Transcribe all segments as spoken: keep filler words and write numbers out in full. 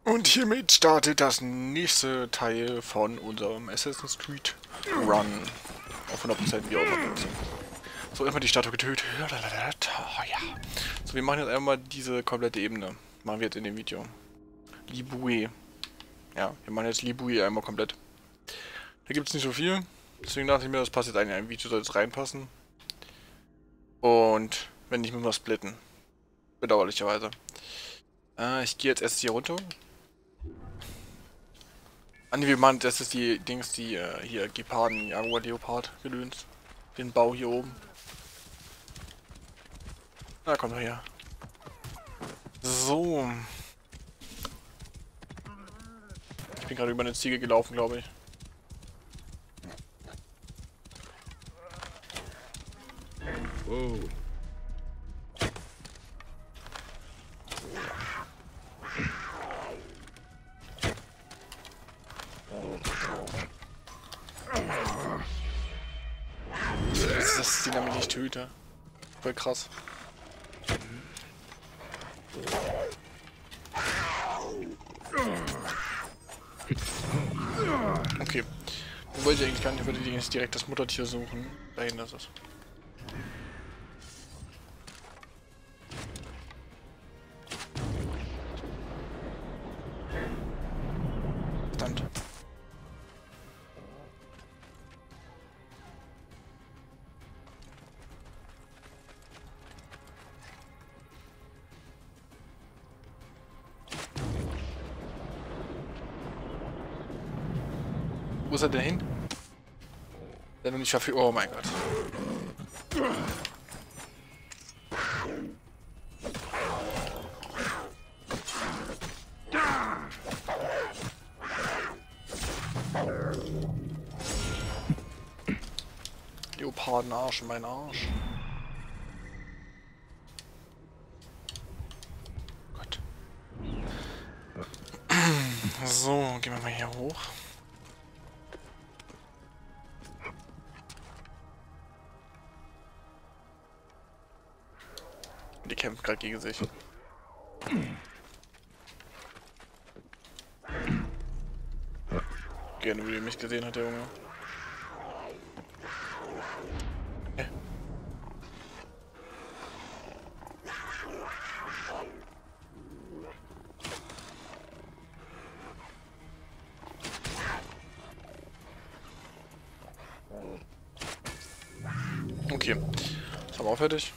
Und hiermit startet das nächste Teil von unserem Assassin's Creed Run. Auf hundert Prozent wie auch immer. So, erstmal die Statue getötet. Oh, ja. So, wir machen jetzt einmal diese komplette Ebene. Machen wir jetzt in dem Video. Libue. Ja, wir machen jetzt Libue einmal komplett. Da gibt es nicht so viel. Deswegen dachte ich mir, das passt jetzt eigentlich in ein Video, soll es reinpassen. Und wenn nicht, müssen wir splitten. Bedauerlicherweise. Äh, ich gehe jetzt erst hier runter. An wie man, das ist die Dings, die äh, hier Geparden, Jaguar Leopard gedöns. Den Bau hier oben. Na, komm doch her. So. Ich bin gerade über eine Ziege gelaufen, glaube ich. Wow. Das ist die damit nicht töte. Voll krass. Okay. Dann wollte ich eigentlich gar nicht, würde ich jetzt direkt das Muttertier suchen. Dahin ist es. Verdammt. Wo ist er denn hin? Der noch nicht verfügbar. Oh mein Gott. Leopardenarsch in meinen Arsch. Gott. So, gehen wir mal hier hoch. Die kämpfen gerade gegen sich. Gerne, wie er mich gesehen hat, der Junge. Hä? Okay. Das haben wir auch fertig.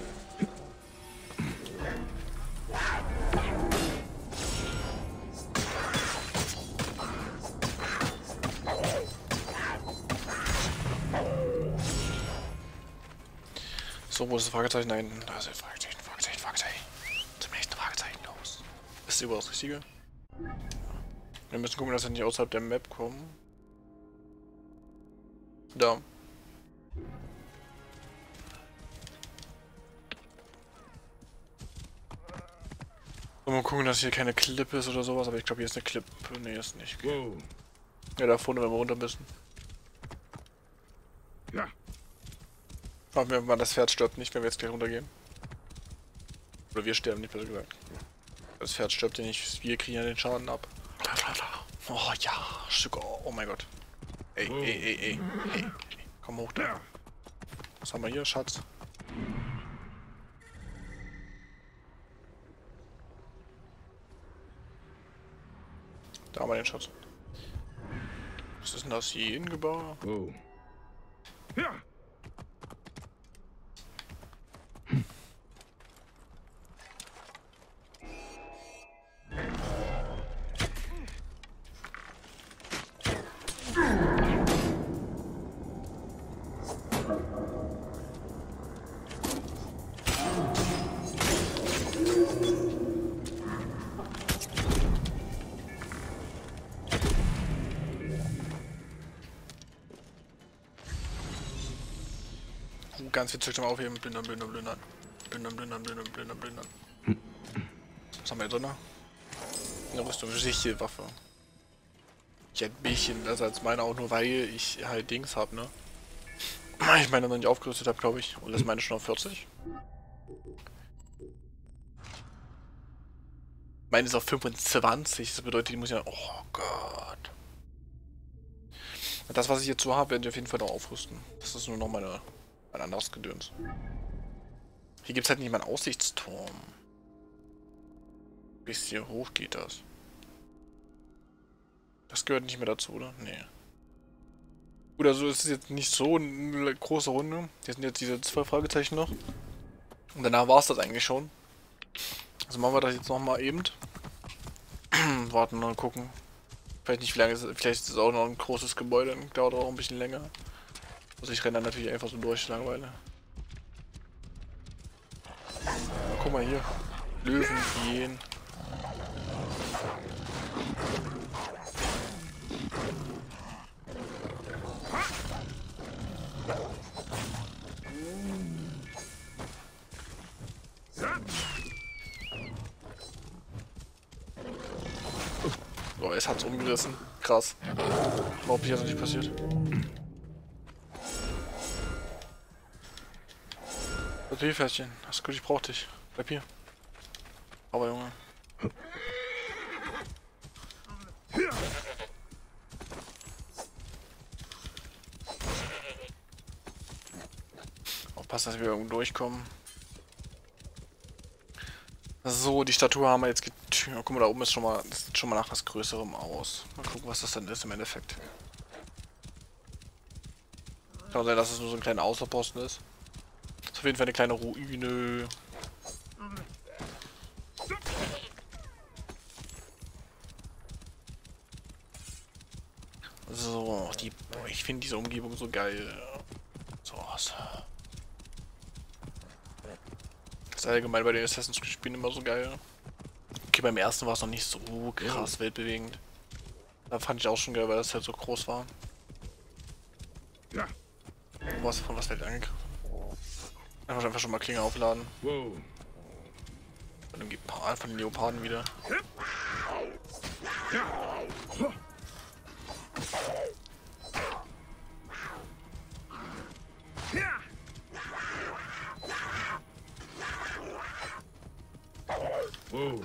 So, wo ist das Fragezeichen? Nein, da ist ein Fragezeichen, Fragezeichen, Fragezeichen. Zum nächsten Fragezeichen los. Ist überall das Richtige? Wir müssen gucken, dass wir nicht außerhalb der Map kommen. Da. So, mal gucken, dass hier keine Klippe ist oder sowas, aber ich glaube, hier ist eine Klippe. Ne, ist nicht. Okay. Wow. Ja, da vorne, wenn wir runter müssen. Ja. Hoffen wir mal, das Pferd stirbt nicht, wenn wir jetzt gleich runtergehen. Oder wir sterben nicht, besser gesagt. Das Pferd stirbt ja nicht, wir kriegen ja den Schaden ab. Oh ja, Stück. Oh, oh mein Gott. Ey, ey, ey, ey. Hey, komm hoch da. Was haben wir hier, Schatz? Da haben wir den Schatz. Was ist denn das hier? Innengebau? Wow. Ja. Ganz viel Züchtung aufheben. Blindern, blindern, blindern. Blindern, blindern, blindern, blindern, blindern. Was haben wir jetzt drin? Eine Rüstung, Sichelwaffe. Ich hätte ein bisschen besser als meine, auch nur weil ich halt Dings hab, ne? Ich meine noch nicht aufgerüstet habe, glaube ich. Und das meine schon auf vierzig. Meine ist auf fünfundzwanzig, das bedeutet, die muss ja... Oh Gott. Das, was ich jetzt so habe, werden die auf jeden Fall noch aufrüsten. Das ist nur noch meine, mein anderes Gedöns. Hier gibt es halt nicht mal einen Aussichtsturm. Bis hier hoch geht das. Das gehört nicht mehr dazu, oder? Nee. Gut, also es ist jetzt nicht so eine große Runde. Hier sind jetzt diese zwei Fragezeichen noch. Und danach war es das eigentlich schon. Also machen wir das jetzt nochmal eben. Warten und gucken. Vielleicht nicht, wie lange ist es, vielleicht ist es auch noch ein großes Gebäude, dann dauert auch ein bisschen länger. Also ich renne dann natürlich einfach so durch, Langeweile. Ja, guck mal hier. Löwen, Hyänen. Oh, es hat's umgerissen. Krass. Überhaupt nicht, also nicht passiert. Das Pferdchen. Das ist gut, ich brauch dich. Bleib hier. Aber Junge. Aufpassen, dass wir irgendwo durchkommen. So, die Statue haben wir jetzt getünt. Guck mal, da oben ist schon mal, das sieht schon mal nach was Größerem aus. Mal gucken, was das dann ist im Endeffekt. Kann sein, dass es nur so ein kleiner Außerposten ist. Das ist auf jeden Fall eine kleine Ruine. So, die, ich finde diese Umgebung so geil. So was. Das ist allgemein bei den Assassin's Creed Spielen immer so geil. Okay, beim ersten war es noch nicht so krass weltbewegend. Da fand ich auch schon geil, weil das halt so groß war. Ja. Was von was wird angegriffen? Einfach, einfach schon mal Klinge aufladen. Wow. Von den, Gepard, von den Leoparden wieder. Wow.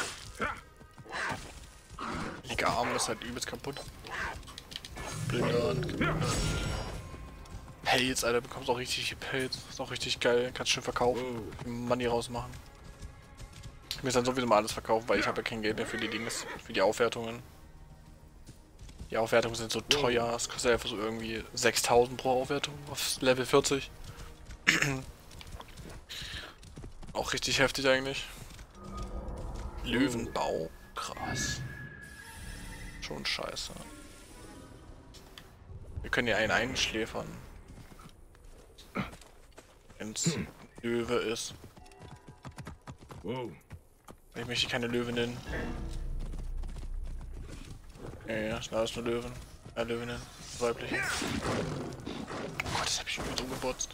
Linker Arm ist halt übelst kaputt. Blindern. Pelz, Alter, bekommst auch richtig viel Pelz. Ist auch richtig geil. Kannst schön verkaufen. Money rausmachen. Ich muss dann sowieso mal alles verkaufen, weil ich habe ja kein Geld mehr für die Dinge, für die Aufwertungen. Die Aufwertungen sind so teuer. Es kostet einfach so irgendwie sechstausend pro Aufwertung auf Level vierzig. Auch richtig heftig eigentlich. Löwenbau. Krass. Schon scheiße. Wir können ja einen einschläfern. Wenn's Löwe ist. Wow. Ich möchte keine Löwe nennen. Ja, ja, das sind alles nur Löwen. Ja, Löwinnen. Weibliche. Oh Gott, das hab ich schon wieder umgebotzt.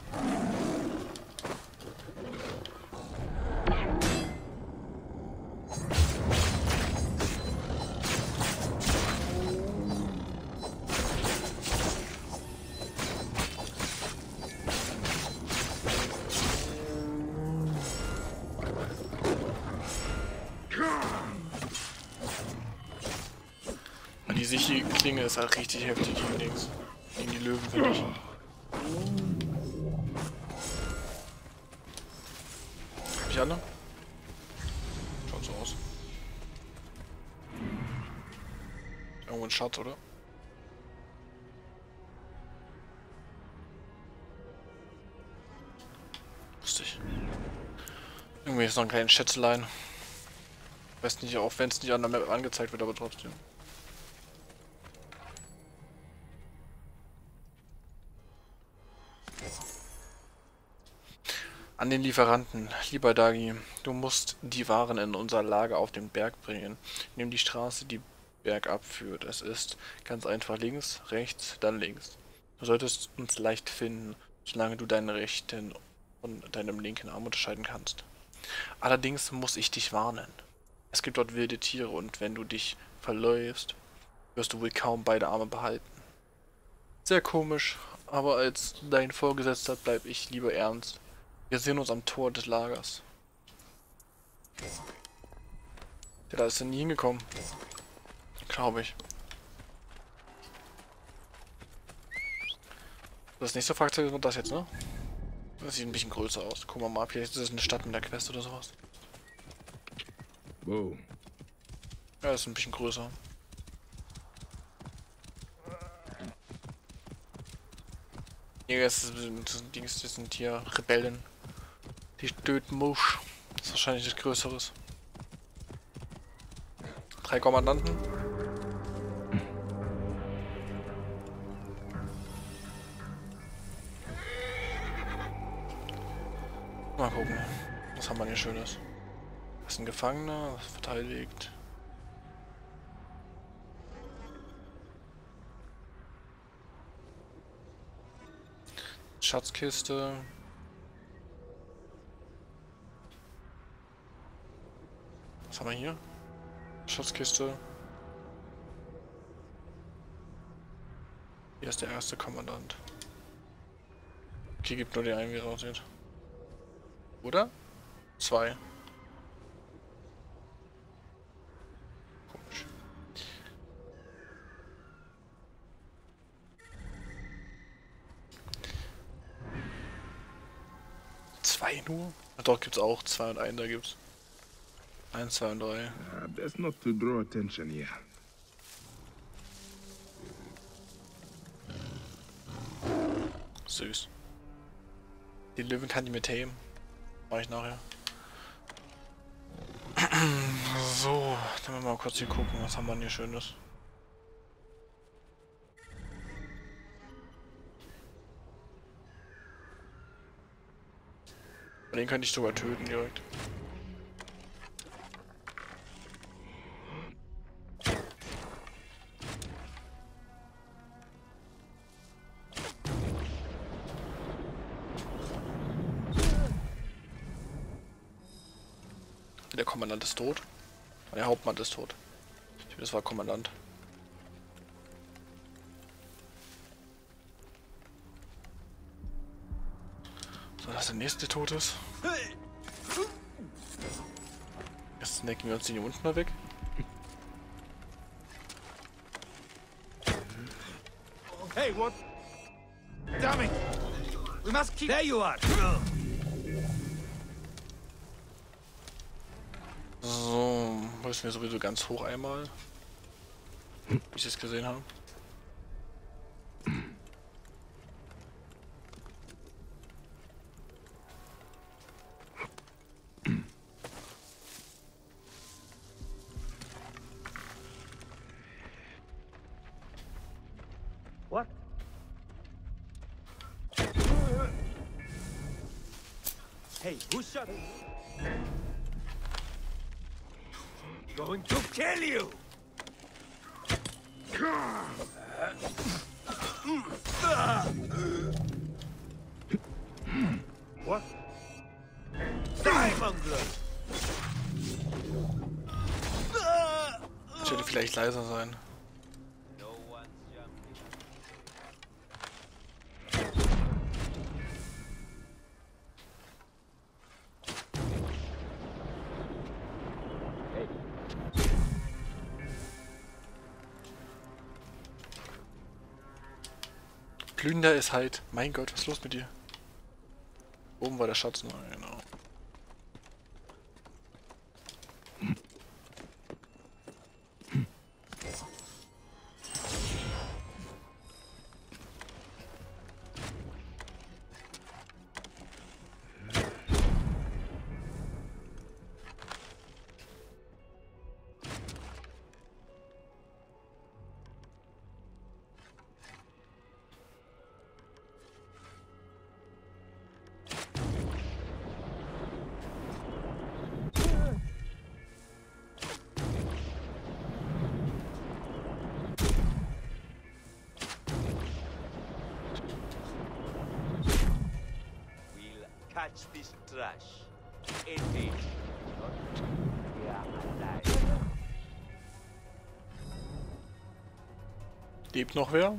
Die sichere Klinge ist halt richtig heftig gegen Dings. Gegen die Löwen, finde ich. Hab ich alle? Schaut so aus. Irgendwo ein Schatz, oder? Lustig. Irgendwie ist noch ein kleines Schätzelein. Weiß nicht, auch wenn es nicht an der Map angezeigt wird, aber trotzdem. An den Lieferanten. Lieber Dagi, du musst die Waren in unser Lager auf den Berg bringen. Nimm die Straße, die bergab führt. Es ist ganz einfach links, rechts, dann links. Du solltest uns leicht finden, solange du deinen rechten und deinem linken Arm unterscheiden kannst. Allerdings muss ich dich warnen. Es gibt dort wilde Tiere und wenn du dich verläufst, wirst du wohl kaum beide Arme behalten. Sehr komisch, aber als dein Vorgesetzter bleib ich lieber ernst. Wir sehen uns am Tor des Lagers. Ja, da ist er nie hingekommen. Glaube ich. Das nächste Fahrzeug ist das jetzt, ne? Das sieht ein bisschen größer aus. Gucken wir mal, vielleicht ist das eine Stadt mit der Quest oder sowas. Whoa. Ja, das ist ein bisschen größer. Ja, das sind Dings, das sind hier Rebellen. Die Stödmusch. Das ist wahrscheinlich das Größeres. Drei Kommandanten. Mal gucken. Was haben wir hier Schönes? Das ist ein Gefangener, was verteidigt. Schatzkiste. Was haben wir hier? Schatzkiste. Hier ist der erste Kommandant. Okay, gibt nur den einen, wie er aussieht. Oder? Zwei. Komisch. Zwei nur? Ach doch, gibt's auch. Zwei und einen, da gibt's. Eins, zwei und drei. Uh, best not to draw attention here. Süß. Die Löwen kann ich mit tamen. Mach ich nachher. So, dann wir mal kurz hier gucken, was haben wir denn hier Schönes. Den könnte ich sogar töten direkt. Der Kommandant ist tot. Der Hauptmann ist tot. Ich glaube, das war Kommandant. So, dass der nächste tot ist. Jetzt snacken wir uns den hier unten mal weg. Hey, what? Damn it! We must keep. There you are. So, müssen wir sowieso ganz hoch einmal. Wie ich es gesehen habe. What? Hey, who shot? Going to kill you! What? Die, Mongler! Ich sollte vielleicht leiser sein. Plünder ist halt. Mein Gott, was ist los mit dir? Oben war der Schatz noch, genau. Catch this trash. Indeed. We are alive. Lebt noch wer?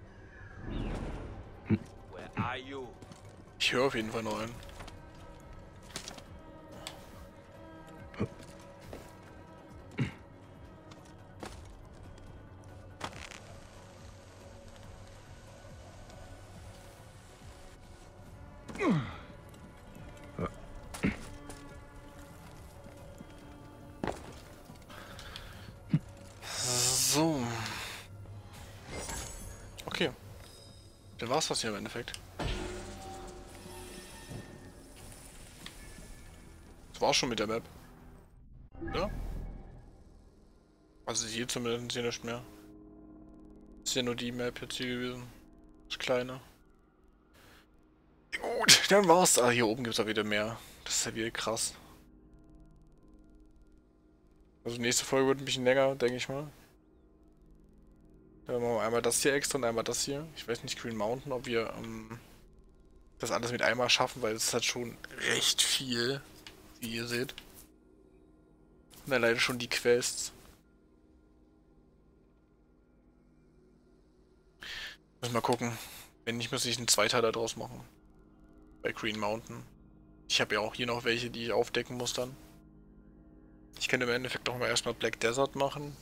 Where are you? Ich höre auf jeden Fall noch einen. Dann war's das hier im Endeffekt. Das war's schon mit der Map. Ja? Also hier zumindest hier nicht mehr. Ist ja nur die Map jetzt hier gewesen. Das kleine. Gut, dann war's. Ah, hier oben gibt's auch wieder mehr. Das ist ja wieder krass. Also nächste Folge wird ein bisschen länger, denke ich mal. Dann machen wir einmal das hier extra und einmal das hier. Ich weiß nicht, Green Mountain, ob wir ähm, das alles mit einmal schaffen, weil es ist halt schon recht viel, wie ihr seht. Und dann leider schon die Quests. Müssen wir mal gucken. Wenn nicht, muss ich einen Zweiteiler daraus machen. Bei Green Mountain. Ich habe ja auch hier noch welche, die ich aufdecken muss dann. Ich könnte im Endeffekt auch mal erstmal Black Desert machen.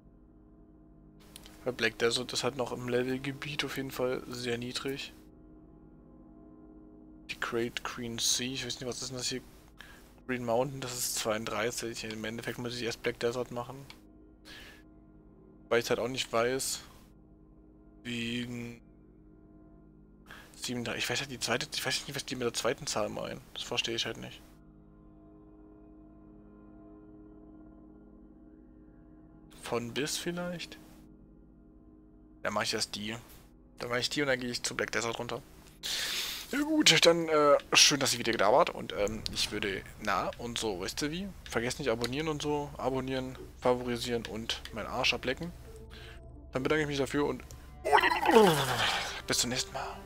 Weil Black Desert ist halt noch im Levelgebiet auf jeden Fall sehr niedrig. Die Great Green Sea, ich weiß nicht, was ist denn das hier? Green Mountain, das ist zweiunddreißig. Im Endeffekt muss ich erst Black Desert machen. Weil ich halt auch nicht weiß. Wegen siebenunddreißig. Ich weiß halt die zweite, ich weiß nicht, was die mit der zweiten Zahl meinen. Das verstehe ich halt nicht. Von bis vielleicht? Dann mache ich erst die. Dann mache ich die und dann gehe ich zu Black Desert runter. Ja gut, dann äh, schön, dass ihr wieder da wart und ähm, ich würde, na und so, weißt du wie? Vergesst nicht abonnieren und so, abonnieren, favorisieren und meinen Arsch ablecken. Dann bedanke ich mich dafür und bis zum nächsten Mal.